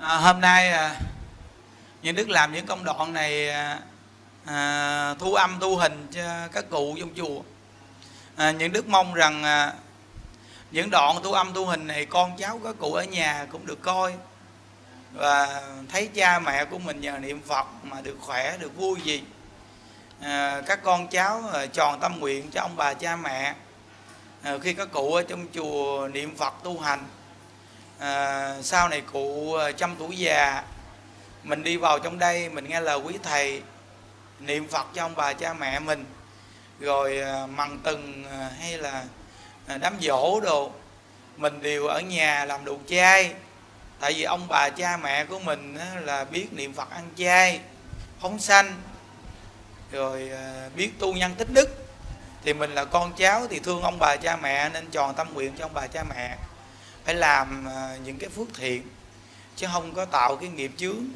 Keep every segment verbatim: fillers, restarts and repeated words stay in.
À, hôm nay à, những Đức làm những công đoạn này à, à, thu âm thu hình cho các cụ trong chùa. à, Những Đức mong rằng à, những đoạn thu âm thu hình này con cháu các cụ ở nhà cũng được coi, và thấy cha mẹ của mình nhờ niệm Phật mà được khỏe, được vui gì. à, Các con cháu à, tròn tâm nguyện cho ông bà cha mẹ. à, Khi các cụ ở trong chùa niệm Phật tu hành, à, sau này cụ trăm tuổi già, mình đi vào trong đây mình nghe lời quý thầy niệm Phật cho ông bà cha mẹ mình, rồi à, mằng từng à, hay là à, đám giỗ đồ, mình đều ở nhà làm đồ chay. Tại vì ông bà cha mẹ của mình á, là biết niệm Phật ăn chay, phóng sanh, rồi à, biết tu nhân tích đức. Thì mình là con cháu thì thương ông bà cha mẹ, nên tròn tâm nguyện cho ông bà cha mẹ phải làm à, những cái phước thiện, chứ không có tạo cái nghiệp chướng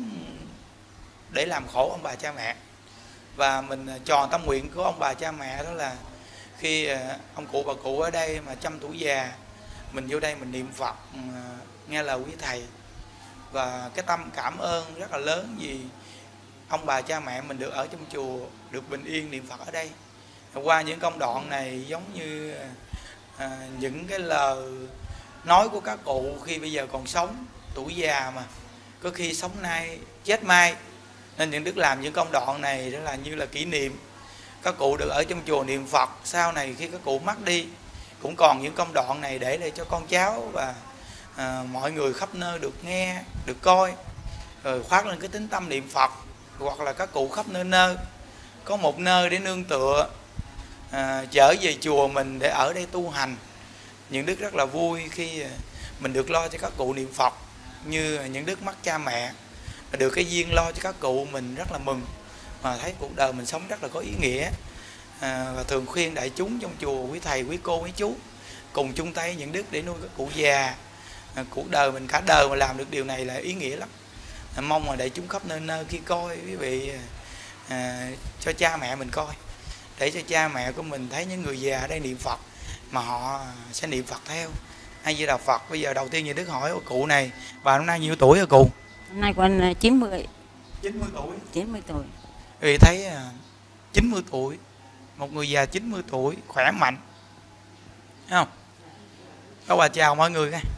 để làm khổ ông bà cha mẹ. Và mình tròn tâm nguyện của ông bà cha mẹ đó là khi ông cụ bà cụ ở đây mà trăm tuổi già, mình vô đây mình niệm Phật, nghe lời quý thầy, và cái tâm cảm ơn rất là lớn vì ông bà cha mẹ mình được ở trong chùa, được bình yên niệm Phật ở đây. Qua những công đoạn này giống như à, những cái lời nói của các cụ khi bây giờ còn sống, tuổi già mà có khi sống nay chết mai, nên những Đức làm những công đoạn này đó là như là kỷ niệm. Các cụ được ở trong chùa niệm Phật, sau này khi các cụ mất đi cũng còn những công đoạn này để để cho con cháu và à, mọi người khắp nơi được nghe, được coi, rồi khoác lên cái tính tâm niệm Phật. Hoặc là các cụ khắp nơi nơi có một nơi để nương tựa, à, trở về chùa mình để ở đây tu hành. Những Đức rất là vui khi mình được lo cho các cụ niệm Phật, như những Đức mất cha mẹ, được cái duyên lo cho các cụ, mình rất là mừng, mà thấy cuộc đời mình sống rất là có ý nghĩa. à, Và thường khuyên đại chúng trong chùa, quý thầy, quý cô, quý chú cùng chung tay những Đức để nuôi các cụ già. à, Cuộc đời mình cả đời mà làm được điều này là ý nghĩa lắm. à, Mong là đại chúng khắp nơi nơi khi coi quý vị à, cho cha mẹ mình coi, để cho cha mẹ của mình thấy những người già ở đây niệm Phật mà họ sẽ niệm Phật theo. Hay Di Đà Phật. Bây giờ đầu tiên như Đức hỏi cụ này, bà hôm nay nhiêu tuổi rồi cụ? Hôm nay con chín mươi. chín mươi tuổi. chín mươi tuổi. Vì thấy chín mươi tuổi, một người già chín mươi tuổi khỏe mạnh, thấy không? Các bà chào mọi người nghe.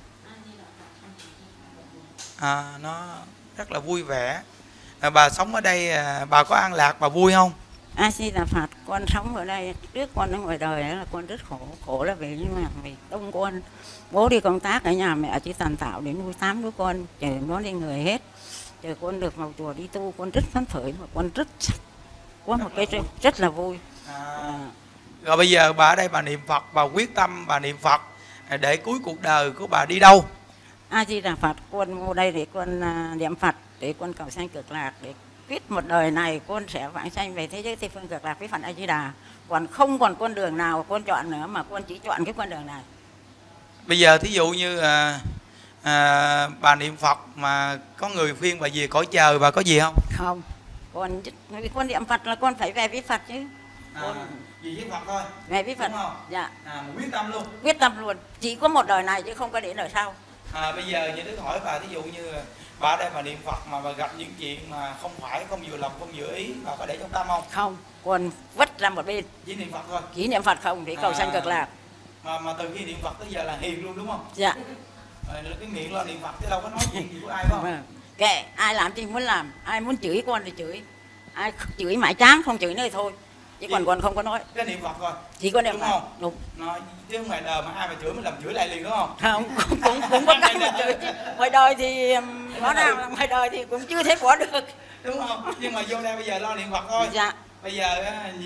À, nó rất là vui vẻ. à, Bà sống ở đây, bà có an lạc, bà vui không? A Di Đà Phật. Con sống ở đây, trước con ở ngoài đời là con rất khổ. Khổ là vì nhưng mà vì đông con, bố đi công tác ở nhà, mẹ chỉ tàn tạo để nuôi tám đứa con, chờ nó đi người hết. Chờ con được vào chùa đi tu, con rất phấn khởi, mà con rất có một cái rất, rất là vui. à, à. Rồi bây giờ bà ở đây bà niệm Phật, bà quyết tâm bà niệm Phật để cuối cuộc đời của bà đi đâu? A Di Đà Phật. Con vô đây để con niệm Phật, để con cầu sanh cực lạc, để quyết một đời này con sẽ vãng sanh về thế giới tây phương cực lạc với Phật A Di Đà. Còn không còn con đường nào con chọn nữa, mà con chỉ chọn cái con đường này. Bây giờ thí dụ như à, à, bà niệm Phật mà có người khuyên bà về cõi trời, bà có gì không? Không. Con con niệm Phật là con phải về với Phật chứ. Con à, Về với Phật thôi. về với Phật. Đúng không? Dạ. À, quyết tâm luôn. Quyết tâm luôn. Chỉ có một đời này chứ không có để đời sau. À, bây giờ như Đức hỏi bà, thí dụ như bà ở đây mà niệm Phật mà bà gặp những chuyện mà không phải, không vừa lòng, không vừa ý, bà có để trong tâm không? Không. Con vứt ra một bên. Chỉ niệm Phật thôi. Chỉ niệm Phật không để cầu à, sanh cực lạc. Mà mà từ khi niệm Phật tới giờ là hiền luôn đúng không? Dạ. À, cái miệng lo niệm Phật chứ đâu có nói chuyện gì của ai không? Vâng. Kệ, ai làm thì muốn làm, ai muốn chửi con thì chửi, ai chửi mãi chán không chửi nữa thôi, chứ còn còn không có nói. Cái niệm Phật thôi. Chỉ có niệm đúng Phật. Không? Đúng. Nói chứ không ngoài đời mà ai mà chửi mình làm chửi lại liền đúng không? Không, cũng cũng, cũng có cách mà chửi chứ. Ngoài đời thì nó nào là ngoài đời thì cũng chưa thấy có được. Đúng không? Nhưng mà vô đây bây giờ lo niệm Phật thôi. Dạ. Bây giờ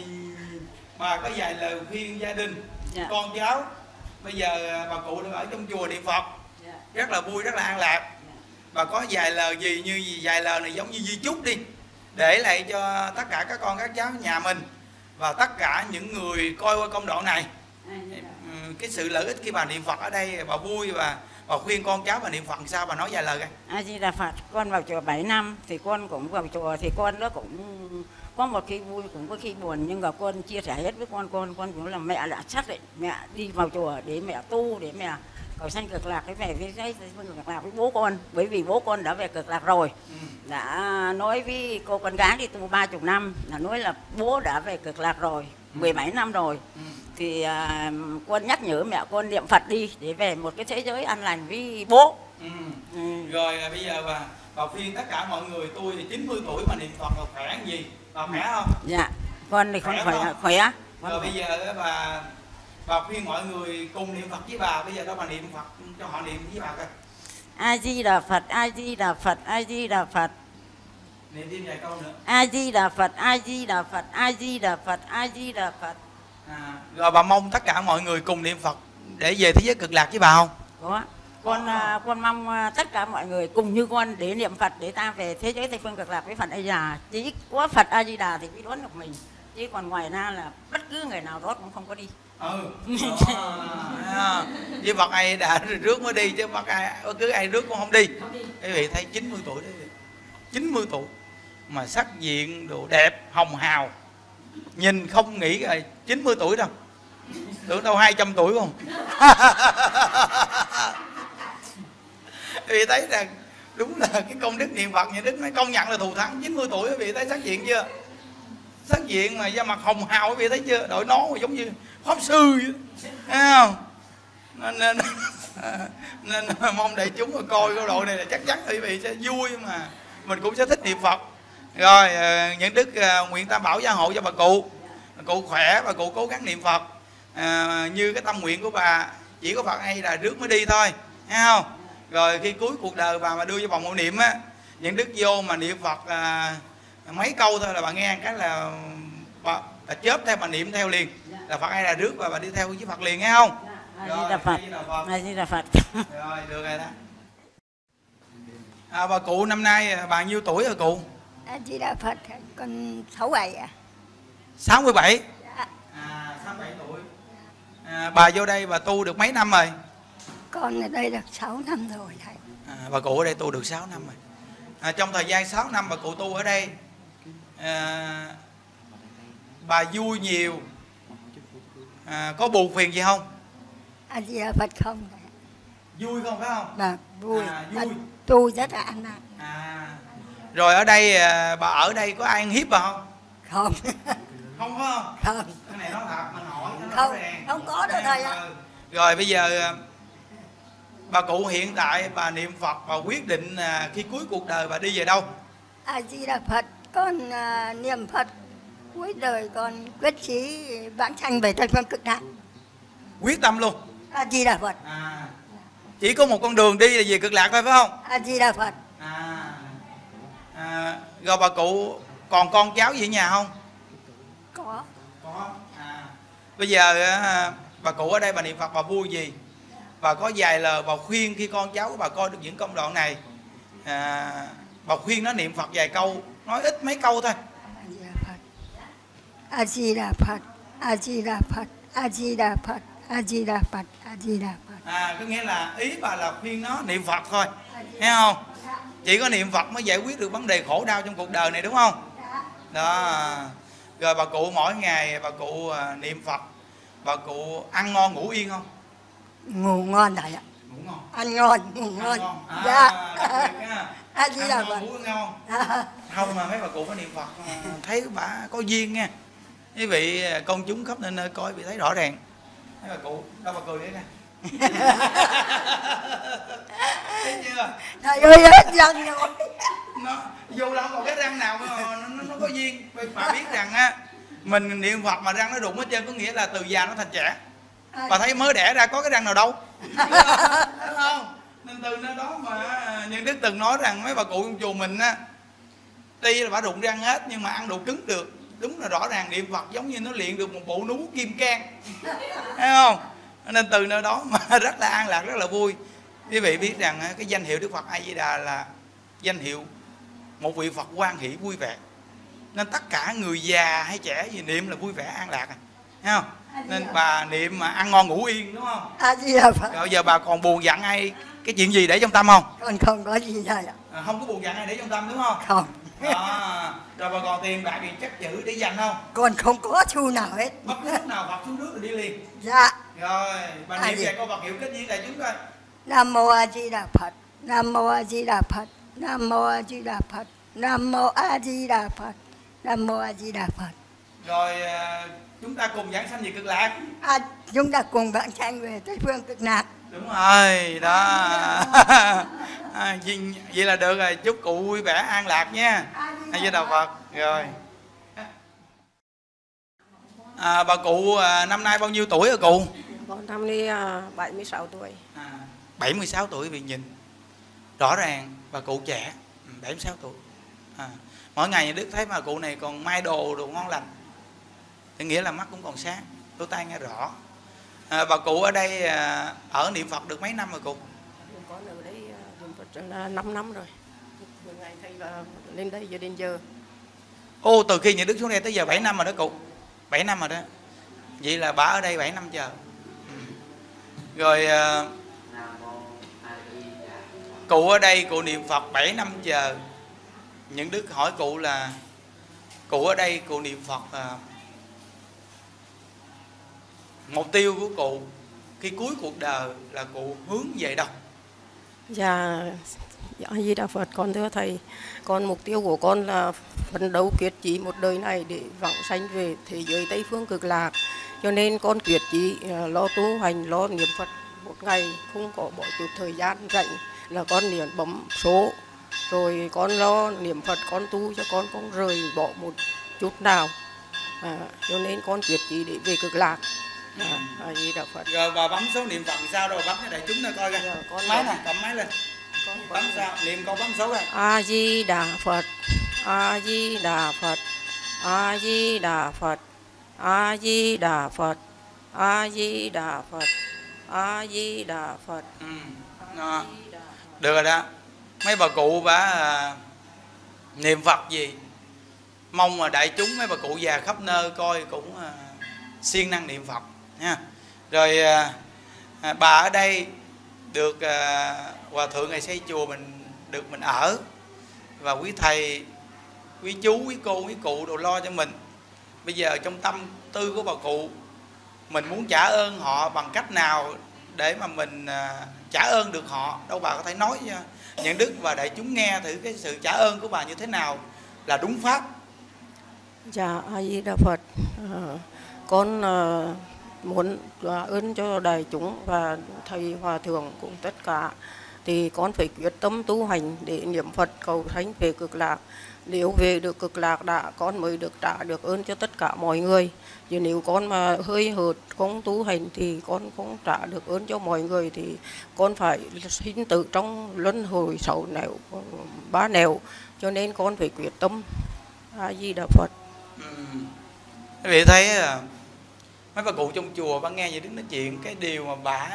bà có vài lời khuyên gia đình, dạ. con cháu. Bây giờ bà cụ đang ở trong chùa niệm Phật, dạ. rất là vui, rất là an lạc. Dạ. Bà có vài lời gì, như vài lời này giống như di chúc đi, để lại cho tất cả các con các cháu nhà mình và tất cả những người coi qua công đoạn này. Cái sự lợi ích khi bà niệm Phật ở đây, bà vui và bà khuyên con cháu bà niệm Phật sao, bà nói vài lời coi. A Di Đà Phật. Con vào chùa bảy năm thì con cũng vào chùa thì con nó cũng có một khi vui cũng có khi buồn, nhưng mà con chia sẻ hết với con con con cũng là mẹ đã xác định mẹ đi vào chùa để mẹ tu, để mẹ cầu sanh cực lạc cái về với cái cực lạc với bố con, bởi vì bố con đã về cực lạc rồi. Ừ. Đã nói với cô con gái đi tu ba chục năm, là nói là bố đã về cực lạc rồi, ừ. mười bảy năm rồi. Ừ. Thì à, con nhắc nhở mẹ con niệm Phật đi để về một cái thế giới an lành với bố. Ừ. Ừ. Rồi à, bây giờ bà, bà khuyên tất cả mọi người, tôi thì chín mươi tuổi mà niệm Phật là khỏe gì, bà khỏe không? Dạ, con thì con khỏe khỏe. khỏe. Con rồi khỏe. Bây giờ bà bà khuyên mọi người cùng niệm Phật với bà, bây giờ đó bà niệm Phật cho họ niệm với bà coi. A Di Đà Phật, A Di Đà Phật, A Di Đà Phật. Niệm thêm vài câu nữa. A Di Đà Phật, A Di Đà Phật, A Di Đà Phật, A Di Đà Phật. À, rồi bà mong tất cả mọi người cùng niệm Phật để về thế giới cực lạc với bà không? Có. Con à, con mong tất cả mọi người cùng như con để niệm Phật để ta về thế giới Tây phương cực lạc với Phật A Di Đà. Chỉ có Phật A Di Đà thì mới đón được mình. Chứ còn ngoài ra là bất cứ người nào đó cũng không có đi. Ừ. À, với Phật ai đã rước mới đi, chứ Phật ai cứ ai rước cũng không đi. Quý vị thấy chín mươi tuổi đấy, chín mươi tuổi mà sắc diện đồ đẹp hồng hào, nhìn không nghĩ là chín mươi tuổi đâu, tưởng đâu hai trăm tuổi không. Vì thấy rằng đúng là cái công đức niệm Phật, nhà Đức nói công nhận là thù thắng. Chín mươi tuổi quý vị thấy sắc diện chưa, sắc diện mà da mặt hồng hào, quý vị thấy chưa, đội nón mà giống như pháp sư vậy, thấy không? Nên, nên, nên mong đại chúng mà coi cái độ này là chắc chắn quý vị sẽ vui, mà mình cũng sẽ thích niệm Phật. Rồi những đức nguyện Tam Bảo gia hộ cho bà cụ, bà cụ khỏe, bà cụ cố gắng niệm Phật. À, như cái tâm nguyện của bà, chỉ có Phật hay là rước mới đi thôi, thấy không? Rồi khi cuối cuộc đời bà mà đưa cho vòng hộ niệm á, những đức vô mà niệm Phật à, mấy câu thôi là bà nghe cái là bà, bà chớp theo, bà niệm theo liền, là Phật hay là rước và bà đi theo với Phật liền, nghe không? A Di Đà Phật. A Di Đà Phật. Rồi được rồi đó. À, bà cụ năm nay bà nhiêu tuổi rồi cụ? A Di Đà Phật, con sáu bảy à? sáu mươi bảy. Dạ. À, sáu mươi bảy tuổi. À, bà vô đây bà tu được mấy năm rồi? Con ở đây được sáu năm rồi thầy. À, bà cụ ở đây tu được sáu năm rồi. À, trong thời gian sáu năm bà cụ tu ở đây, à, bà vui nhiều, à, có buồn phiền gì không? A Di Đà Phật không thầy. Vui không phải không? Bà vui. À, vui. Tu rất là an lạc. À, rồi ở đây bà ở đây có ai ăn hiếp bà không? Không. Không phải không? Không. Cái này nói thật mình hỏi nó không ràng. Không có đâu thầy ạ. Rồi bây giờ bà cụ hiện tại bà niệm Phật, bà quyết định khi cuối cuộc đời bà đi về đâu? A Di Đà Phật, con uh, niệm Phật cuối đời con quyết chí vãng sanh về Tây phương cực lạc. Quyết tâm luôn. A Di Đà Phật. À, chỉ có một con đường đi là về cực lạc thôi phải không? A Di Đà Phật. À, à, rồi bà cụ còn con cháu gì ở nhà không? Có. Có. À, bây giờ bà cụ ở đây bà niệm Phật bà vui gì? Bà có vài lời bà khuyên khi con cháu của bà coi được những công đoạn này, à, bà khuyên nó niệm Phật vài câu, nói ít mấy câu thôi. A Di Đà Phật, A Di Đà Phật, A Di Đà Phật, A Di Đà Phật, A Di Đà Phật. À, có nghĩa là ý bà là khuyên nó niệm Phật thôi, thấy không? Chỉ có niệm Phật mới giải quyết được vấn đề khổ đau trong cuộc đời này, đúng không? Đó. Rồi bà cụ mỗi ngày bà cụ niệm Phật, bà cụ ăn ngon ngủ yên không? Ngủ ngon thầy ạ. Ngủ ngon. Ăn ngon, ngủ ngon. ngon. À, dạ. A Di Đà Phật. Ngủ ngon. À. Không mà mấy bà cụ có niệm Phật thấy bà có duyên nha. Quý vị công chúng khắp nơi nơi coi bị thấy rõ ràng. Mấy bà cụ, đâu bà cười đấy nè. Thấy chưa? Thầy ơi hết răng rồi. Nó vô đâu còn cái răng nào mà nó, nó, nó có duyên. Bà biết rằng á, mình niệm Phật mà răng nó đụng hết trơn, có nghĩa là từ già nó thành trẻ. Bà thấy mới đẻ ra có cái răng nào đâu. Đúng không? Nên từ nơi đó mà Nhân Đức từng nói rằng mấy bà cụ trong chùa mình á, tuy là bà đụng răng hết nhưng mà ăn đồ cứng được. Đúng là rõ ràng niệm Phật giống như nó luyện được một bộ nú kim cang, thấy không? Nên từ nơi đó mà rất là an lạc, rất là vui. Quý vị biết rằng cái danh hiệu Đức Phật A Di Đà là danh hiệu một vị Phật hoan hỷ vui vẻ. Nên tất cả người già hay trẻ gì niệm là vui vẻ an lạc, thấy không? Nên bà niệm mà ăn ngon ngủ yên, đúng không? A Di Đà Phật. Rồi giờ bà còn buồn giận ai cái chuyện gì để trong tâm không? Con không có gì thầy ạ. À, không có buồn giận ai để trong tâm, đúng không? Không. À, rồi bà còn tiền bạc thì chắc chữ để dành không? Con không có xu nào hết. Bất cứ lúc nào Phật xuống nước rồi đi liền. Dạ. Rồi, bà À, niệm gì? về câu Phật hiệu kết duyên đại chúng coi. Nam mô A Di Đà Phật. Nam mô A Di Đà Phật. Nam mô A Di Đà Phật. Nam mô A Di Đà Phật. Nam mô A Di Đà Phật. Rồi à, chúng ta cùng giảng sanh về cực lạc. À, chúng ta cùng vãng sanh về Tây phương cực lạc. Đúng rồi, đó. À, vậy là được rồi, chúc cụ vui vẻ an lạc nha. A Di Đà Phật. Rồi. À, bà cụ à, năm nay bao nhiêu tuổi rồi cụ? Con năm nay à, bảy mươi sáu tuổi. À, bảy mươi sáu tuổi, vì nhìn rõ ràng bà cụ trẻ. bảy mươi sáu tuổi. À, mỗi ngày nhà Đức thấy bà cụ này còn may đồ đồ ngon lành, thì nghĩa là mắt cũng còn sáng, lỗ tai nghe rõ. À, bà cụ ở đây à, ở niệm Phật được mấy năm rồi cụ? Con ở đây à, niệm Phật là năm năm rồi. Từ ngày thầy vào lên đây giờ đến giờ. Ô, từ khi nhà Đức xuống đây tới giờ bảy năm rồi đó cụ. bảy năm rồi đó. Vậy là bà ở đây bảy năm chờ. Ừ. Rồi à, cụ ở đây cụ niệm Phật bảy năm chờ. Những Đức hỏi cụ là cụ ở đây cụ niệm Phật à, mục tiêu của cụ khi cuối cuộc đời là cụ hướng về đâu? Dạ, dạ Di Đà Phật, con thưa thầy, con mục tiêu của con là phấn đấu quyết chí một đời này để vãng sanh về thế giới Tây phương cực lạc. Cho nên con quyết chí à, lo tu hành, lo niệm Phật một ngày không có bỏ chút thời gian rảnh là con niệm bấm số. Rồi con lo niệm Phật, con tu cho con không rời bỏ một chút nào. À, cho nên con quyết chí để về cực lạc. À, A Di Đà Phật. Rồi bà bấm số niệm Phật thì sao đâu, bấm cho đại chúng nó coi coi. Dạ, con máy bấm. nè, cầm máy lên. Con Bấm sao? Niệm câu bấm số coi. A Di Đà Phật. A Di Đà Phật. A Di Đà Phật. A Di Đà Phật. A Di Đà Phật. A Di Đà Phật. Ừ. Đó. Được rồi đó. Mấy bà cụ bà à, niệm Phật gì mong mà đại chúng mấy bà cụ già khắp nơi coi cũng à, siêng năng niệm Phật nha. Rồi à, à, bà ở đây được à, hòa thượng ngày xây chùa mình được mình ở, và quý thầy, quý chú, quý cô, quý cụ đồ lo cho mình. Bây giờ trong tâm tư của bà cụ, mình muốn trả ơn họ bằng cách nào để mà mình à, trả ơn được họ. Đâu bà có thể nói cho Nhận Đức và đại chúng nghe thử cái sự trả ơn của bà như thế nào là đúng pháp. Dạ A Di Đà Phật. À, con à, muốn trả ơn cho đại chúng và thầy hòa thượng cũng tất cả, thì con phải quyết tâm tu hành để niệm Phật cầu sanh về cực lạc. Nếu về được cực lạc đã, con mới được trả được ơn cho tất cả mọi người. Chứ nếu con mà hơi hợt không tu hành thì con không trả được ơn cho mọi người, thì con phải sinh tử trong luân hồi sáu nẻo ba nẻo. Cho nên con phải quyết tâm. A Di Đà Phật. Ừ. Quý vị thấy à, mấy bà cụ trong chùa bà nghe Nhà Đức nói chuyện, cái điều mà bà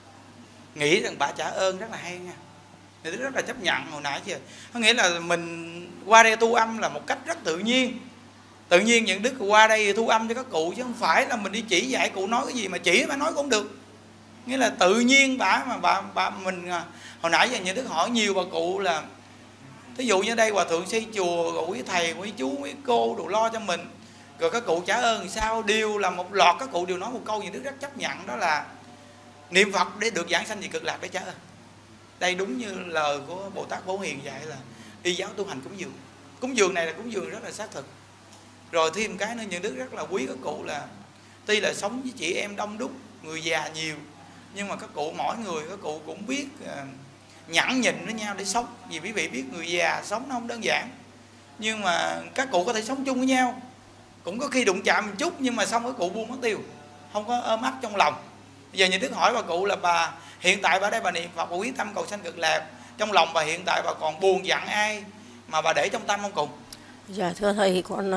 nghĩ rằng bà trả ơn rất là hay nha. Nhà Đức rất là chấp nhận hồi nãy chưa. Có nghĩa là mình qua đây tu âm là một cách rất tự nhiên. Tự nhiên Nhận Đức qua đây thu âm cho các cụ, chứ không phải là mình đi chỉ dạy cụ nói cái gì mà chỉ bà nói cũng được. Nghĩa là tự nhiên bà mà bà, bà mình hồi nãy giờ Nhận Đức hỏi nhiều bà cụ là thí dụ như đây hòa thượng xây chùa, rồi quý thầy, quý chú, quý cô đồ lo cho mình, rồi các cụ trả ơn sao, đều là một loạt các cụ đều nói một câu Nhận Đức rất chấp nhận, đó là niệm Phật để được giảng sanh về cực lạc để trả ơn. Đây đúng như lời của Bồ Tát Phổ Hiền dạy là y giáo tu hành cúng dường. Cúng dường này là cúng dường rất là xác thực. Rồi thêm cái nữa Nhận Đức rất là quý các cụ là tuy là sống với chị em đông đúc, người già nhiều, nhưng mà các cụ mỗi người các cụ cũng biết uh, nhẫn nhịn với nhau để sống. Vì quý vị biết người già sống nó không đơn giản, nhưng mà các cụ có thể sống chung với nhau, cũng có khi đụng chạm một chút, nhưng mà xong các cụ buông mất tiêu, không có ôm ấp trong lòng. Bây giờ Nhận Đức hỏi bà cụ là bà hiện tại bà đây bà niệm Phật, bà quyết tâm cầu sanh cực lạc, trong lòng bà hiện tại bà còn buồn giận ai mà bà để trong tâm không cùng? Dạ thưa thầy, con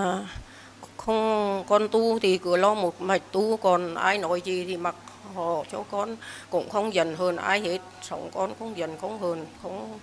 không, con tu thì cứ lo một mạch tu, còn ai nói gì thì mặc họ cho con, cũng không giận hơn ai hết. Sống con không giận không hờn, không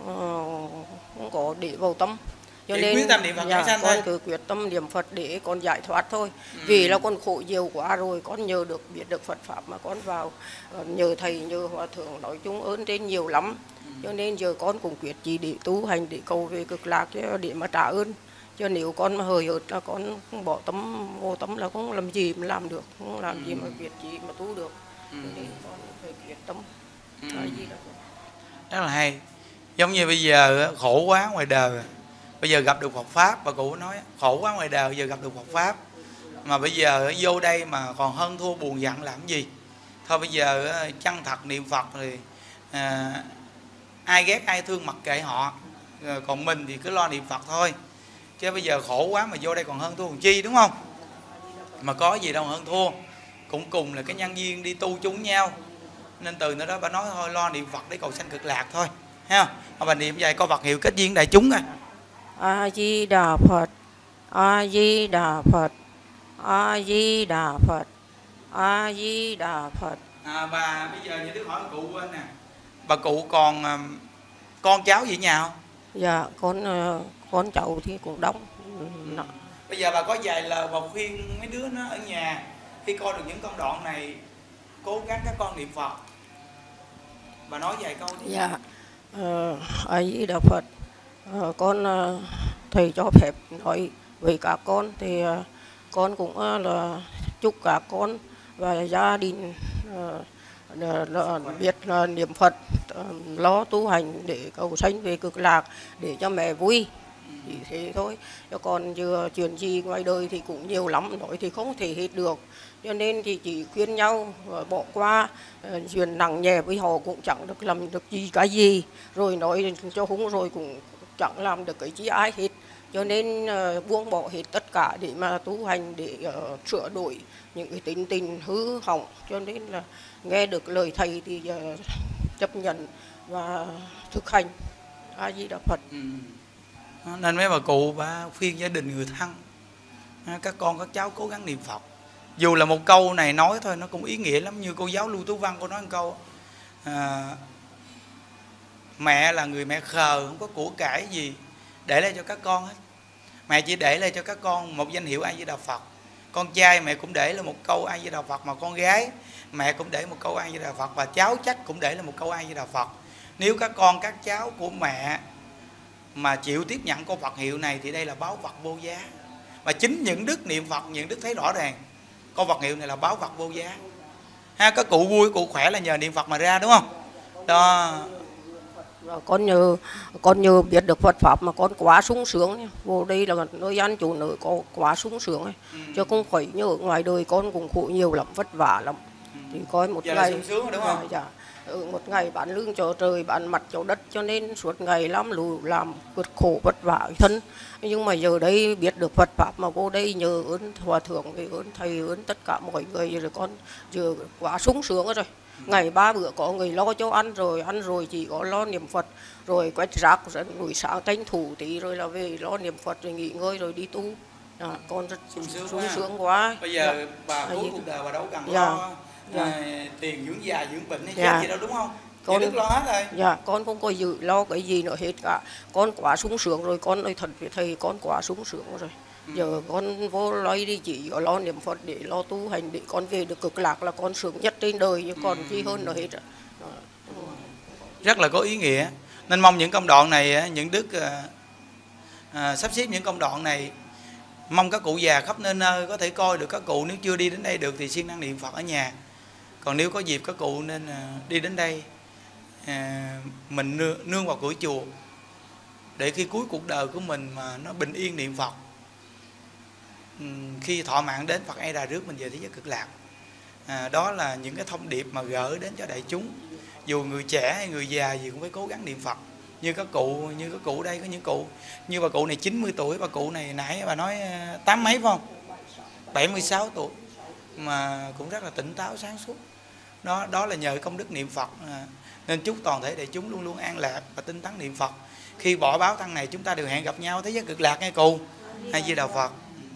uh, không có để vào tâm. Cho Chỉ nên quyết tâm niệm Phật dạ, sanh con thôi. cứ quyết tâm niệm Phật để con giải thoát thôi. Ừ. Vì là con khổ nhiều quá rồi, con nhờ được biết được Phật pháp mà con vào nhờ thầy nhờ hòa thượng nói chung ơn trên nhiều lắm. Ừ. Cho nên giờ con cũng quyết chí để tu hành để cầu về cực lạc để mà trả ơn. Chứ nếu con mà hời hợt là con bỏ tâm vô tâm là không làm gì mà làm được, không làm gì mà quyết chí mà tu được. cho nên con phải quyết tâm. A Di Đà Phật. Rất là hay. Giống như bây giờ khổ quá ngoài đời, bây giờ gặp được Phật Pháp. Bà cụ nói khổ quá ngoài đời, bây giờ gặp được Phật Pháp, mà bây giờ vô đây mà còn hơn thua buồn giận làm gì. Thôi bây giờ chân thật niệm Phật thì à, ai ghét ai thương mặc kệ họ, còn mình thì cứ lo niệm Phật thôi. Chứ bây giờ khổ quá mà vô đây còn hơn thua còn chi, đúng không? Mà có gì đâu hơn thua, cũng cùng là cái nhân duyên đi tu chung nhau. Nên từ nơi đó bà nói thôi lo niệm Phật để cầu sanh cực lạc thôi, thấy không? Bà niệm vậy coi Phật hiệu kết duyên đại chúng à. A Di Đà Phật, A Di Đà Phật, A Di Đà Phật, A Di Đà Phật. À, bà bây giờ như Đức hỏi bà cụ quên nè, bà cụ còn con cháu gì nhà không? Dạ con con cháu thì cũng đông. Ừ. Bây giờ bà có vài lời bà khuyên mấy đứa nó ở nhà khi coi được những công đoạn này cố gắng các con niệm Phật, bà nói vài câu đi. Dạ ờ, A Di Đà Phật. Ờ, con thầy cho phép nói với các con thì con cũng là chúc các con và gia đình uh, là biết là niệm Phật, uh, lo tu hành để cầu sanh về cực lạc để cho mẹ vui. Chỉ thế thôi. Cho còn chưa chuyện gì ngoài đời thì cũng nhiều lắm, nói thì không thể hết được. Cho nên thì chỉ khuyên nhau bỏ qua uh, chuyện nặng nhẹ với họ cũng chẳng được làm được gì cái gì, rồi nói cho húng rồi cũng chẳng làm được cái gì ai hết. Cho nên uh, buông bỏ hết tất cả để mà tu hành, để uh, sửa đổi những cái tính tình hư hỏng. Cho nên là nghe được lời thầy thì uh, chấp nhận và thực hành. A Di Đà Phật. Ừ. Nên mấy bà cụ bà khuyên gia đình người thân, các con các cháu cố gắng niệm Phật. Dù là một câu này nói thôi nó cũng ý nghĩa lắm. Như cô giáo Lưu Tú Văn cô nói một câu à, mẹ là người mẹ khờ, không có của cải gì để lại cho các con hết. Mẹ chỉ để lại cho các con một danh hiệu A Di Đà Phật. Con trai mẹ cũng để là một câu A Di Đà Phật, mà con gái mẹ cũng để một câu A Di Đà Phật, và cháu chắc cũng để là một câu A Di Đà Phật. Nếu các con các cháu của mẹ mà chịu tiếp nhận câu Phật hiệu này thì đây là báu vật vô giá. Và chính những đức niệm Phật, những đức thấy rõ ràng câu Phật hiệu này là báu vật vô giá. Ha, các cụ vui cụ khỏe là nhờ niệm Phật mà ra, đúng không? Đó. Con nhờ con nhờ biết được Phật pháp mà con quá sung sướng. Vô đây là nơi ăn chỗ nơi có quá sung sướng ấy. Ừ. Chứ không phải như ở ngoài đời con cũng khổ nhiều lắm, vất vả lắm. Ừ. Thì coi một giờ ngày sung sướng rồi, đúng không? Dạ, dạ. Một ngày bán lương cho trời, bán mặt cho đất, cho nên suốt ngày lắm lù làm cực khổ vất vả thân. Nhưng mà giờ đây biết được Phật pháp mà vô đây nhờ ơn hòa thượng, ơn thầy, ơn tất cả mọi người, rồi con giờ quá sung sướng rồi. Ngày ba bữa có người lo cho ăn, rồi ăn rồi chỉ có lo niệm Phật, rồi quét rác, rồi buổi sáng tranh thủ tí rồi là về lo niệm Phật, rồi nghỉ ngơi rồi đi tu. À, con rất sung sướng, sung sướng quá. Bây giờ dạ. Bà cuối cuộc đời bà đâu cần dạ. lo dạ. À, tiền dưỡng già dưỡng bệnh hay dạ. gì đâu, đúng không? Con Đức lo hết rồi. Dạ, con không có dự lo cái gì nữa hết cả. Con quá sung sướng rồi, con ơi thật với thầy, con quá sung sướng rồi. Ừ. Giờ con vô lấy đi chỉ có lo niệm Phật để lo tu hành, để con về được cực lạc là con sướng nhất trên đời, chứ còn chi hơn nữa hết. À. Rất là có ý nghĩa. Nên mong những công đoạn này, những đức à, à, sắp xếp những công đoạn này, mong các cụ già khắp nơi nơi có thể coi được các cụ. Nếu chưa đi đến đây được thì siêng năng niệm Phật ở nhà. Còn nếu có dịp các cụ nên à, đi đến đây, à, mình nương, nương vào cửa chùa, để khi cuối cuộc đời của mình mà nó bình yên niệm Phật, khi thọ mạng đến Phật A Đà rước mình về thế giới cực lạc. À, đó là những cái thông điệp mà gửi đến cho đại chúng. Dù người trẻ hay người già gì cũng phải cố gắng niệm Phật. Như các cụ, như các cụ đây có những cụ, như bà cụ này chín mươi tuổi, bà cụ này nãy bà nói tám mấy phải không? bảy mươi sáu tuổi mà cũng rất là tỉnh táo sáng suốt. Đó đó là nhờ công đức niệm Phật. À, nên chúc toàn thể đại chúng luôn luôn an lạc và tinh tấn niệm Phật. Khi bỏ báo thân này chúng ta đều hẹn gặp nhau thế giới cực lạc nghe cụ. A Di Đà Phật.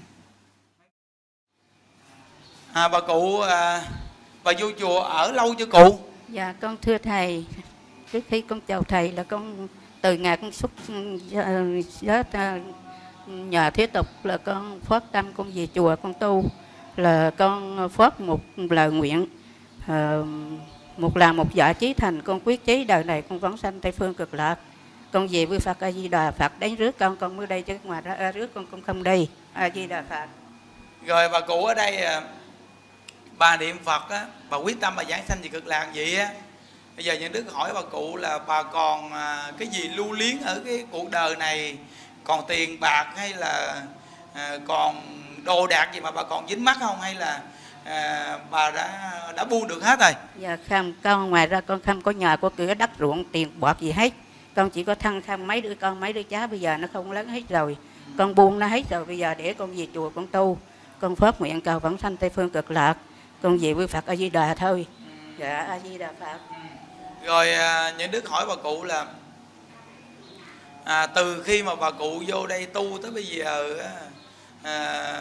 À, bà cụ à, bà vô chùa ở lâu chưa cụ? Dạ con thưa thầy, trước khi con chào thầy là con từ ngày con xuất giới nhà thế tục là con phát tâm con về chùa con tu, là con phát một lời nguyện, à, một là một dạ chí thành, con quyết chí đời này con vãng sanh Tây phương cực lạc, con về với Phật A Di Đà Phật đến rước con con mới đây, chứ ngoài ra rước con con không đi. A Di Đà Phật. Rồi bà cụ ở đây bà niệm Phật á, bà quyết tâm bà giảng sanh về cực lạc vậy á, bây giờ những đức hỏi bà cụ là bà còn à, cái gì lưu luyến ở cái cuộc đời này, còn tiền bạc hay là à, còn đồ đạc gì mà bà còn dính mắc không, hay là à, bà đã đã buông được hết rồi? Dạ không, con ngoài ra con không có nhà có cửa đất ruộng tiền bạc gì hết, con chỉ có thân không mấy đứa con mấy đứa cháu bây giờ nó không lớn hết rồi, con buông nó hết rồi, bây giờ để con về chùa con tu, con phát nguyện cầu vãng sanh Tây phương cực lạc, con về với Phật A Di Đà thôi. Dạ A Di Đà Phật. Rồi à, những đức hỏi bà cụ là à, từ khi mà bà cụ vô đây tu tới bây giờ à,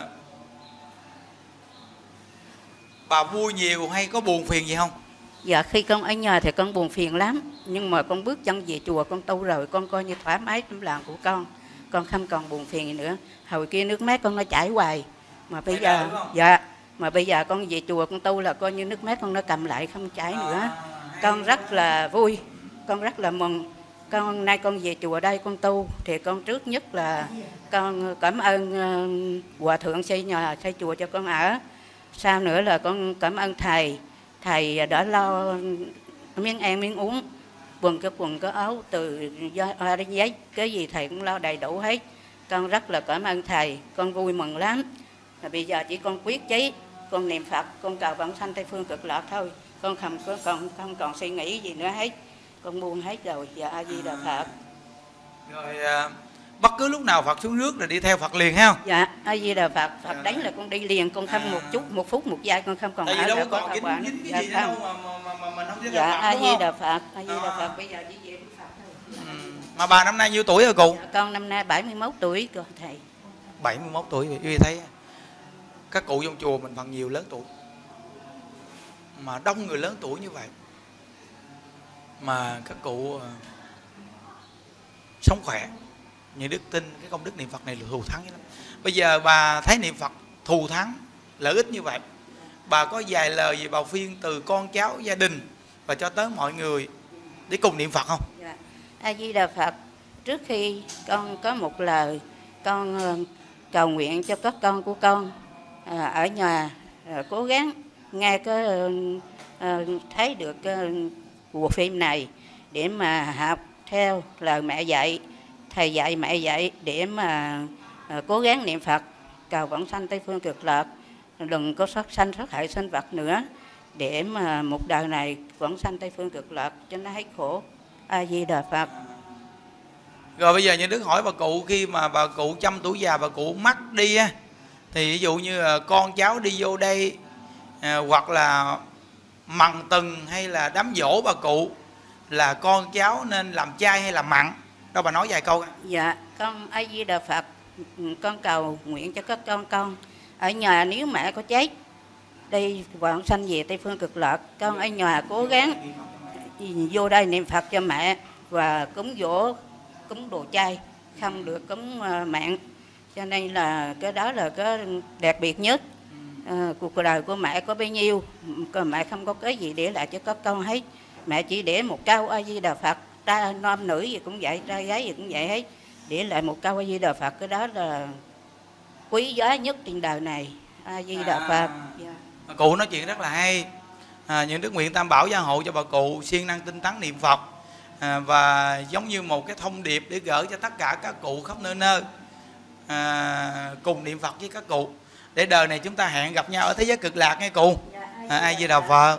bà vui nhiều hay có buồn phiền gì không? Dạ khi con ở nhà thì con buồn phiền lắm, nhưng mà con bước chân về chùa con tu rồi, con coi như thoải mái tấm lòng của con, con không còn buồn phiền gì nữa. Hồi kia nước mắt con nó chảy hoài, mà bây Phải giờ đâu, dạ mà bây giờ con về chùa con tu là coi như nước mắt con nó cầm lại không chảy nữa. À, Con rất là vui, con rất là mừng. Con nay con về chùa đây con tu thì con trước nhất là con cảm ơn uh, hòa thượng xây nhà xây chùa cho con ở. Sau nữa là con cảm ơn thầy, thầy đã lo miếng ăn miếng uống, quần cái quần cái áo từ hoa đến giấy, cái gì thầy cũng lo đầy đủ hết. Con rất là cảm ơn thầy, con vui mừng lắm. Và bây giờ chỉ con quyết chí, con niệm Phật, con cầu vãng sanh Tây phương cực lạc thôi, con không có còn không còn suy nghĩ gì nữa hết, con buông hết rồi. Dạ A Di Đà Phật. Rồi à, bất cứ lúc nào Phật xuống nước là đi theo Phật liền ha? Dạ A Di Đà Phật. Phật đánh là con đi liền, con không một chút một phút một giây con không còn tại vì ở đâu nữa, có còn có dính, bạn. dính cái Dạ gì nữa không. đâu mà, mà, mà, mà mình không theo Dạ Phật, A đúng Di không? Đà Phật. A Di Đà À. Phật. Bây giờ chỉ về với Phật thôi. Ừ. Mà bà năm nay nhiêu tuổi rồi cụ? Dạ, con năm nay bảy mươi mốt tuổi rồi thầy. bảy mươi mốt tuổi. Vì thấy các cụ trong chùa mình phần nhiều lớn tuổi, mà đông người lớn tuổi như vậy mà các cụ uh, sống khỏe. Như đức tin cái công đức niệm Phật này là thù thắng lắm. Bây giờ bà thấy niệm Phật thù thắng lợi ích như vậy, bà có vài lời gì bà phiên từ con cháu gia đình và cho tới mọi người để cùng niệm Phật không? Dạ. A Di Đà Phật. Trước khi con có một lời con uh, cầu nguyện cho các con của con uh, ở nhà uh, cố gắng nghe cái uh, uh, thấy được uh, bộ phim này để mà học theo lời mẹ dạy, thầy dạy mẹ dạy để mà uh, cố gắng niệm Phật cầu vãng sanh Tây phương cực lạc, đừng có sát sanh sát hại sinh vật nữa, để mà một đời này vãng sanh Tây phương cực lạc cho nó hết khổ. A Di Đà Phật. Rồi bây giờ như đức hỏi bà cụ, khi mà bà cụ trăm tuổi già bà cụ mất đi á, thì ví dụ như là con cháu đi vô đây à, hoặc là mần từng hay là đám dỗ bà cụ, là con cháu nên làm chay hay làm mặn? Đâu bà nói vài câu. Dạ con A Di Đà Phật. Con cầu nguyện cho các con con ở nhà, nếu mẹ có chết đi vãng sanh về Tây phương cực lạc, con ở nhà cố gắng vô đây niệm Phật cho mẹ và cúng dỗ cúng đồ chay, không được cúng mặn, cho nên là cái đó là cái đặc biệt nhất. À, cuộc đời của mẹ có bấy nhiêu, mẹ không có cái gì để lại cho các con hết, mẹ chỉ để một câu A Di Đà Phật, ta nam nữ gì cũng vậy, trai gái gì cũng vậy hết, để lại một câu A Di Đà Phật, cái đó là quý giá nhất trên đời này. A Di Đà Phật. Yeah. Cụ nói chuyện rất là hay. À, những đức nguyện tam bảo gia hộ cho bà cụ siêng năng tinh tấn niệm Phật, à, và giống như một cái thông điệp để gửi cho tất cả các cụ khắp nơi nơi à, cùng niệm Phật với các cụ, để đời này chúng ta hẹn gặp nhau ở thế giới cực lạc nghe cụ. À, A Di Đà Phật.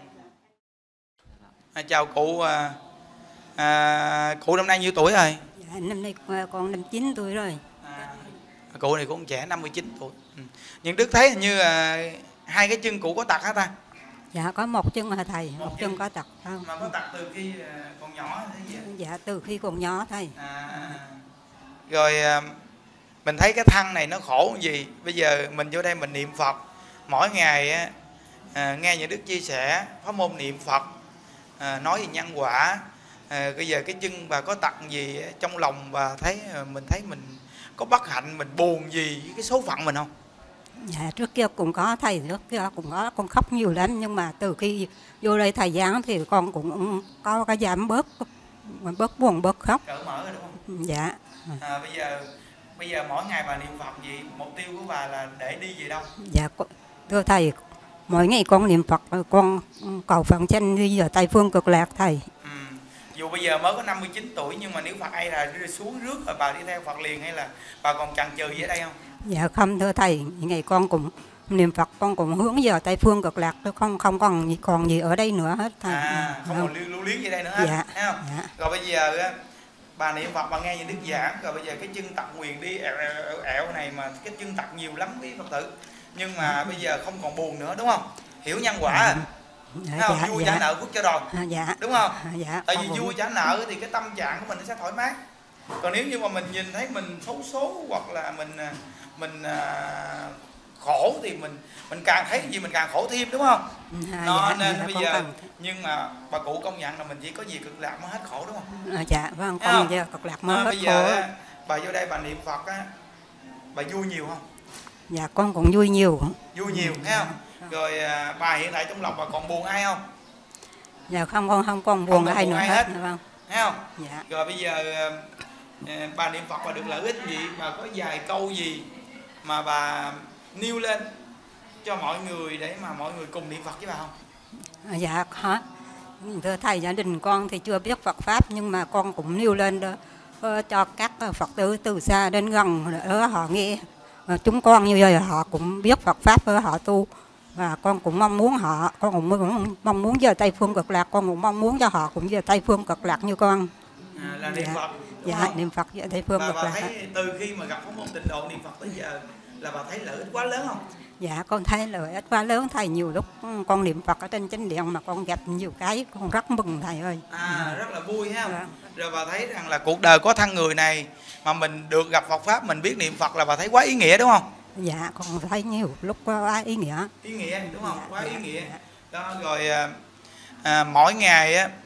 À, chào cụ. À, à, cụ năm nay nhiêu tuổi rồi? Dạ, năm nay con năm mươi chín tuổi rồi. À, cụ này cũng trẻ, năm mươi chín tuổi. Ừ. Nhưng đức thấy hình như à, hai cái chân cụ có tật hả ta? Dạ có một chân hả thầy, một, một chân, chân có tật không? Mà có tật từ khi còn nhỏ hay gì? Dạ từ khi còn nhỏ thầy. À, rồi mình thấy cái thân này nó khổ gì? Bây giờ mình vô đây mình niệm Phật mỗi ngày, à, nghe những đức chia sẻ pháp môn niệm Phật, à, nói về nhân quả. À, bây giờ cái chân bà có tật gì trong lòng bà thấy mình thấy mình có bất hạnh, mình buồn gì với cái số phận mình không? Dạ trước kia cũng có thầy, trước kia cũng có, con khóc nhiều lắm, nhưng mà từ khi vô đây thầy giảng thì con cũng có cái giảm bớt bớt buồn bớt khóc. Cởi mở rồi đúng không? Dạ. À, bây giờ bây giờ mỗi ngày bà niệm Phật gì, mục tiêu của bà là để đi về đâu? Dạ thưa thầy, mỗi ngày con niệm Phật, con cầu phần chân đi ở Tây Phương Cực Lạc thầy. Ừ. Dù bây giờ mới có năm mươi chín tuổi nhưng mà nếu Phật ai là đi xuống rước rồi bà đi theo Phật liền, hay là bà còn chần chừ gì ở đây không? Dạ không thưa thầy, ngày con cũng niệm Phật, con cũng hướng về Tây Phương Cực Lạc, không không còn gì còn gì ở đây nữa hết thầy. À, không còn lưu, lưu luyến gì đây nữa hết, dạ, thấy không? dạ. Rồi bây giờ á, bà niệm Phật, bà nghe những đức giảng, rồi bây giờ cái chân tật nguyền đi ẹo, ẹo, ẹo này mà cái chân tật nhiều lắm quý Phật tử, nhưng mà bây giờ không còn buồn nữa, đúng không? Hiểu nhân quả à? Dạ, Thấy không? dạ, Vui dạ. trả nợ phước cho rồi, À, dạ. đúng không? À, dạ. Tại con vì cũng- vui trả nợ thì cái tâm trạng của mình nó sẽ thoải mái. Còn nếu như mà mình nhìn thấy mình xấu số hoặc là mình mình à, khổ thì mình mình càng thấy gì mình càng khổ thêm, đúng không? À, Nó dạ, nên dạ, bây con giờ cần- nhưng mà bà cụ công nhận là mình chỉ có gì cực lạc mới hết khổ, đúng không? À, dạ vâng, Thấy không? con giờ Cực Lạc mới À, hết bây giờ khổ. á, bà vô đây bà niệm Phật á, bà vui nhiều không? Dạ con cũng vui nhiều. Vui nhiều, thấy không? Rồi à, bà hiện tại trong lòng bà còn buồn ai không? Dạ không, con không còn Không buồn còn ai buồn nữa ai hết. hết. Vâng. Thấy không? Dạ. Rồi bây giờ à, bà niệm Phật bà được lợi ích gì? Bà có vài câu gì mà bà nêu lên cho mọi người để mà mọi người cùng niệm Phật với bà không? À, dạ hả? Thưa thầy, gia đình con thì chưa biết Phật pháp, nhưng mà con cũng nêu lên đó, ờ, cho các Phật tử từ xa đến gần để họ nghe. Ờ, chúng con như vậy họ cũng biết Phật pháp để họ tu, và con cũng mong muốn họ, con cũng muốn- mong muốn về Tây Phương Cực Lạc, con cũng mong muốn cho họ cũng về Tây Phương Cực Lạc như con. À, là niệm Dạ. Phật, đúng Dạ, không? niệm Phật về Tây Phương Bà, Cực bà Lạc. thấy từ khi mà gặp pháp môn tịnh độ niệm Phật tới giờ là bà thấy lợi ích quá lớn không? Dạ con thấy lợi ích quá lớn thầy, nhiều lúc con niệm Phật ở trên chánh điện mà con gặp nhiều cái con rất mừng thầy ơi. À, rất là vui ha. Dạ. Rồi bà thấy rằng là cuộc đời có thân người này mà mình được gặp Phật pháp, mình biết niệm Phật là bà thấy quá ý nghĩa, đúng không? Dạ con thấy nhiều lúc quá ý nghĩa. Ý nghĩa, đúng không? Dạ, Quá ý dạ, nghĩa. dạ. Đó, rồi à, à, mỗi ngày á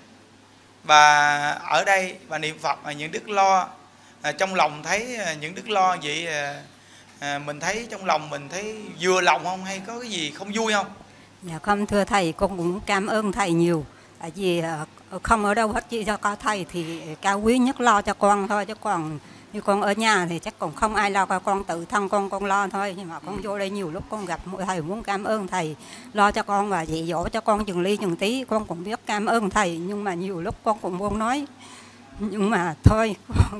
bà ở đây bà niệm Phật mà những đức lo à, trong lòng thấy à, những đức lo vậy à, à, mình thấy trong lòng mình thấy vừa lòng không, hay có cái gì không vui không? Dạ không thưa thầy, con cũng cảm ơn thầy nhiều. Tại vì ờ, không ở đâu hết, chỉ cho có thầy thì cao quý nhất lo cho con thôi, chứ còn như con ở nhà thì chắc còn không ai lo, con tự thân con con lo thôi. Nhưng mà con vô đây nhiều lúc con gặp thầy muốn cảm ơn thầy lo cho con và dạy dỗ cho con chừng ly chừng tí, con cũng biết cảm ơn thầy, nhưng mà nhiều lúc con cũng muốn nói, nhưng mà thôi.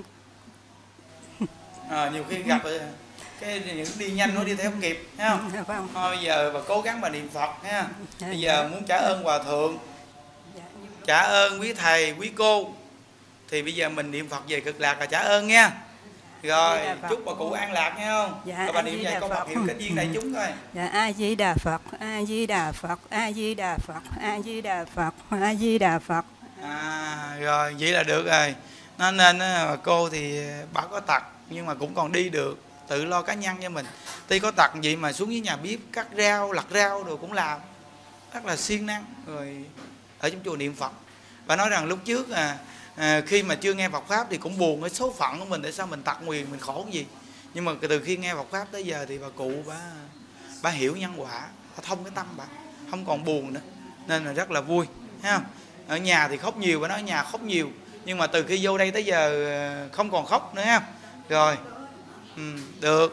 À, nhiều khi gặp cái những đi nhanh nó đi theo không kịp, thấy không? Dạ, vâng. Thôi bây giờ bà cố gắng bà niệm Phật ha. Dạ, Bây dạ. giờ muốn trả ơn Hòa Thượng, Dạ, nhiều lúc- trả ơn quý thầy, quý cô, thì bây giờ mình niệm Phật về Cực Lạc là trả ơn nha. Rồi, Dạ, Phật. chúc bà cụ an lạc nghe không? Dạ, Rồi bà niệm A Di về Đà câu Phật Phật. hiệu kết duyên đại chúng coi. Dạ A Di Đà Phật, A Di Đà Phật, A Di Đà Phật, A Di Đà Phật, A Di Đà Phật. À, rồi vậy là được rồi. Nó nên á, cô thì bà có tật nhưng mà cũng còn đi được, tự lo cá nhân cho mình. Tuy có tật vậy mà xuống dưới nhà bếp cắt rau, lặt rau rồi cũng làm rất là siêng năng. Rồi ở trong chùa niệm Phật. Bà nói rằng lúc trước à, à, khi mà chưa nghe Phật pháp thì cũng buồn cái số phận của mình, tại sao mình tật nguyền, mình khổ cái gì. Nhưng mà từ khi nghe Phật pháp tới giờ thì bà cụ bà bà hiểu nhân quả, bà thông cái tâm bà, không còn buồn nữa, nên là rất là vui, thấy không? Ở nhà thì khóc nhiều, bà nói ở nhà khóc nhiều, nhưng mà từ khi vô đây tới giờ không còn khóc nữa ha. Rồi ừ, được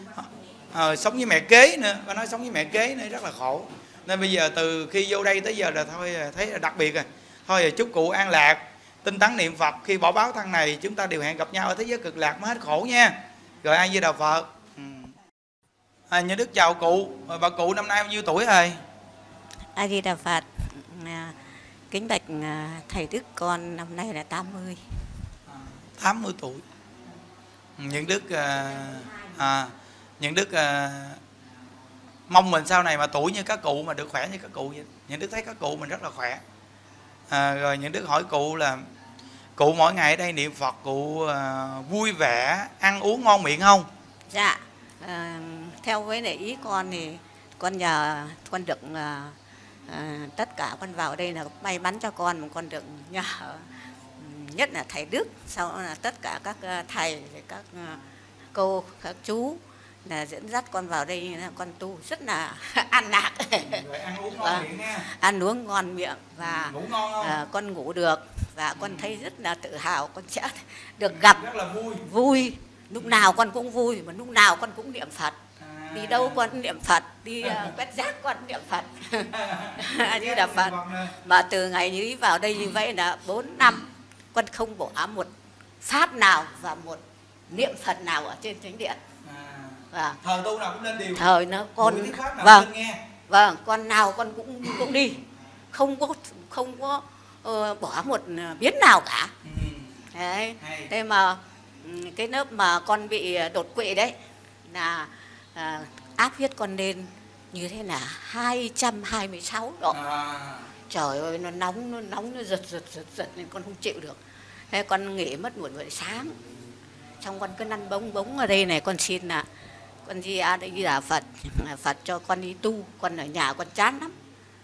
à, sống với mẹ kế nữa, bà nói sống với mẹ kế nữa rất là khổ, nên bây giờ từ khi vô đây tới giờ là thôi thấy là đặc biệt rồi. Thôi chúc cụ an lạc, tinh tấn niệm Phật, khi bỏ báo thân này chúng ta đều hẹn gặp nhau ở thế giới Cực Lạc mới hết khổ nha. Rồi A Di Đà Phật. ừ. à, Như Đức chào cụ. Bà cụ năm nay bao nhiêu tuổi rồi? A Di Đà Phật. À, kính bạch à, thầy Đức, con năm nay là tám mươi. tám mươi tuổi. Những Đức à, à, Những Đức à, mong mình sau này mà tuổi như các cụ mà được khỏe như các cụ vậy. Những Đức thấy các cụ mình rất là khỏe. à, Rồi Những Đức hỏi cụ là cụ mỗi ngày ở đây niệm Phật cụ à, vui vẻ, ăn uống ngon miệng không? Dạ, à, theo với lại ý con thì con nhờ con được à, à, tất cả con vào đây là may mắn cho con, mà con được nhờ nhất là thầy Đức, sau là tất cả các à, thầy, các à, cô, các chú là dẫn dắt con vào đây, là con tu rất là an lạc. Rồi ăn uống ngon Vâng. miệng nha. Ăn uống ngon miệng và Ngủ ngon không? à, con ngủ được, và con thấy rất là tự hào, con sẽ được gặp Rất là vui. vui, lúc nào con cũng vui, mà lúc nào con cũng niệm Phật, À. đi đâu con cũng niệm Phật, đi uh, quét rác con niệm Phật. A Di Đà Phật. Mà từ ngày như vào đây như vậy là bốn năm con không bỏ một pháp nào và một niệm Phật nào ở trên thánh điện. À, thời tu nào cũng lên điều. Thời nó con vâng nghe. Vâng, con nào con cũng cũng đi, không có không có uh, bỏ một biến nào cả. Ừ. Đấy. Thế mà cái lớp mà con bị đột quỵ đấy là à, áp huyết con lên như thế là hai trăm hai mươi sáu độ. À. Trời ơi, nó nóng, nó nóng, nó giật giật giật giật nên con không chịu được. Thế con nghỉ mất một buổi sáng. Xong con cứ năn bóng bóng ở đây này, con xin là con đi A Di Đà Phật, Phật cho con đi tu, con ở nhà con chán lắm.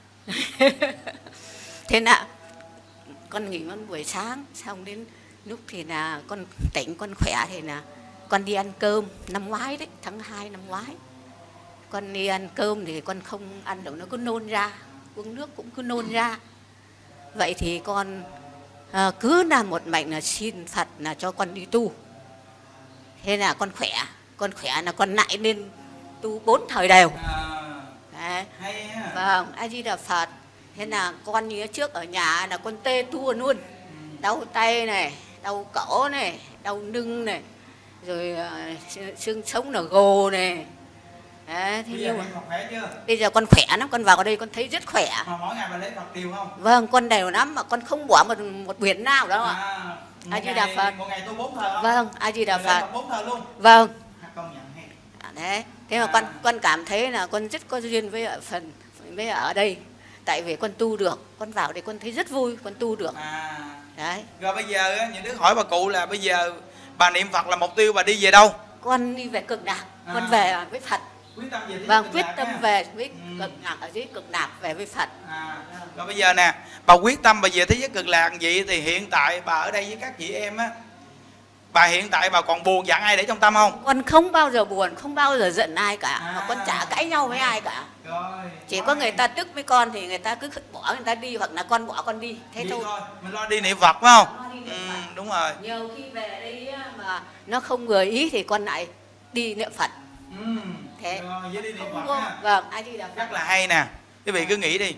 Thế là con nghỉ một buổi sáng, xong đến lúc thì là con tỉnh, con khỏe thì là con đi ăn cơm năm ngoái đấy, tháng hai năm ngoái. Con đi ăn cơm thì con không ăn được, nó cứ nôn ra, uống nước cũng cứ nôn ra. Vậy thì con à, cứ làm một mạch là xin Phật là cho con đi tu. Thế là con khỏe, con khỏe là con lại lên tu bốn thời đều. Đấy. Vâng, A Di Đà Phật. Thế là con như trước ở nhà là con tê tua luôn, đau tay này, đau cổ này, đau lưng này, rồi uh, xương sống là gồ này. Đấy, thế bây, giờ mà, khỏe chưa? Bây giờ con khỏe lắm, con vào ở đây con thấy rất khỏe. Mà mỗi ngày bà lễ Phật đều không? Vâng, con đều lắm mà con không bỏ một một biển nào đâu ạ. À, A Di Đà Phật. Một ngày tu bốn thờ không? Vâng, A Di Đà Phật. bốn thờ luôn. Vâng. Công nhận hay. À, đấy, thế mà à. con con cảm thấy là con rất có duyên với ở phần với ở đây. Tại vì con tu được, con vào đây con thấy rất vui, con tu được. À. Đấy. Rồi bây giờ những đứa hỏi bà cụ là bây giờ bà niệm Phật là mục tiêu bà đi về đâu? Con đi về Cực Lạc, à. Con về với Phật. Quyết tâm về vâng, quyết tâm ha. Về với ừ. Cực Lạc, ở dưới Cực Lạc về với Phật. À. Rồi bây giờ nè, bà quyết tâm bà về thế giới Cực Lạc vậy thì hiện tại bà ở đây với các chị em á, bà hiện tại bà còn buồn giận ai để trong tâm không? Con không bao giờ buồn, không bao giờ giận ai cả, à. Mà con chả cãi nhau với ai cả. Rồi. Chỉ có người ta tức với con thì người ta cứ bỏ người ta đi, hoặc là con bỏ con đi, thế thôi. thôi. Mình lo đi niệm Phật phải không? Niệm ừ, Phật. Đúng rồi. Nhiều khi về đây mà nó không vừa ý thì con lại đi niệm Phật. Ừ. Thế. Rồi, với đi niệm Phật ha. Vâng, A Di Đà Phật. Rất là hay nè. Quý vị cứ nghĩ đi.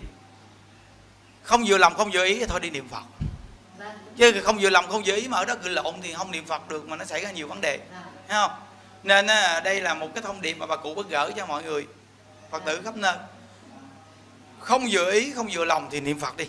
Không vừa lòng không vừa ý thì thôi đi niệm Phật. Vâng. Chứ không vừa lòng không vừa ý mà ở đó cự lộn thì không niệm Phật được mà nó xảy ra nhiều vấn đề. Vâng. Thấy không? Nên á, đây là một cái thông điệp mà bà cụ bất gỡ cho mọi người Phật tử khắp nơi. Không vừa ý không vừa lòng thì niệm Phật đi.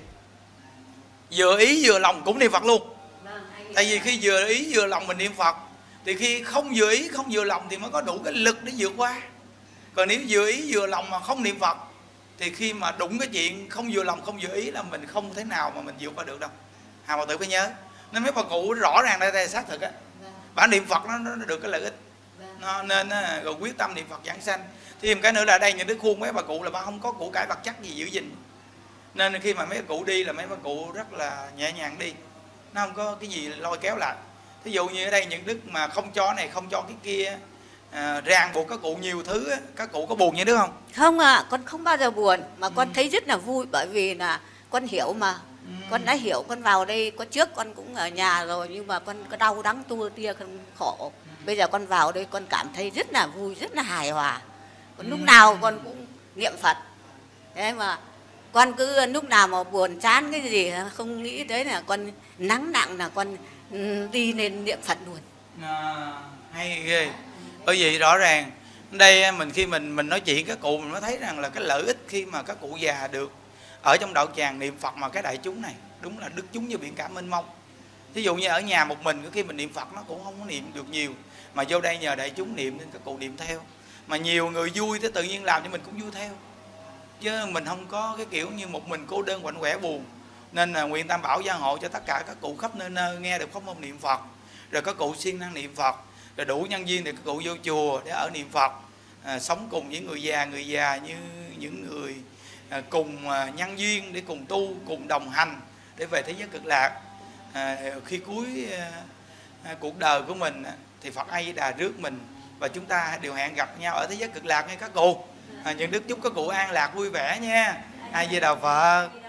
Vừa ý vừa lòng cũng niệm Phật luôn. Tại vì khi vừa ý vừa lòng mình niệm Phật thì khi không vừa ý không vừa lòng thì mới có đủ cái lực để vượt qua. Còn nếu vừa ý vừa lòng mà không niệm Phật thì khi mà đụng cái chuyện không vừa lòng không vừa ý là mình không thể nào mà mình vượt qua được đâu. Hà Phật tử phải nhớ. Nên mấy bà cụ rõ ràng đây đây xác thực á, bản niệm Phật nó, nó được cái lợi ích. Nó, nên rồi quyết tâm niệm Phật giảng sanh. Thêm cái nữa là đây những đứa khuôn mấy bà cụ là bà không có củ cải vật chất gì giữ gìn. Nên khi mà mấy bà cụ đi là mấy bà cụ rất là nhẹ nhàng đi, nó không có cái gì lôi kéo lại. Thí dụ như ở đây những đức mà không cho này không cho cái kia, à, ràng buộc các cụ nhiều thứ á, các cụ có buồn như đứa không? Không ạ, à, con không bao giờ buồn mà con ừ. thấy rất là vui, bởi vì là con hiểu mà. Ừ. Con đã hiểu, con vào đây có trước con cũng ở nhà rồi nhưng mà con có đau đắng tua tia con khổ. Ừ. Bây giờ con vào đây con cảm thấy rất là vui, rất là hài hòa. Còn ừ. lúc nào con cũng niệm Phật. Thế mà con cứ lúc nào mà buồn chán cái gì không nghĩ tới là con nắng nặng là con đi lên niệm Phật luôn. À, hay ghê. Bởi vì rõ ràng đây mình khi mình mình nói chuyện các cụ mình mới thấy rằng là cái lợi ích khi mà các cụ già được ở trong đạo tràng niệm Phật mà cái đại chúng này đúng là đức chúng như biển cả mênh mông. Ví dụ như ở nhà một mình khi mình niệm Phật nó cũng không có niệm được nhiều, mà vô đây nhờ đại chúng niệm nên các cụ niệm theo, mà nhiều người vui thế tự nhiên làm cho mình cũng vui theo, chứ mình không có cái kiểu như một mình cô đơn quạnh quẻ buồn. Nên là nguyện Tam Bảo gia hộ cho tất cả các cụ khắp nơi nơi nghe được pháp môn niệm Phật, rồi các cụ siêng năng niệm Phật, rồi đủ nhân duyên để các cụ vô chùa để ở niệm Phật, à, sống cùng những người già người già như những người à, cùng à, nhân duyên để cùng tu cùng đồng hành để về thế giới Cực Lạc. À, khi cuối à, cuộc đời của mình thì Phật A Di Đà rước mình và chúng ta đều hẹn gặp nhau ở thế giới Cực Lạc nghe các cụ. À, những đức chúc các cụ an lạc vui vẻ nha. A Di Đà Phật.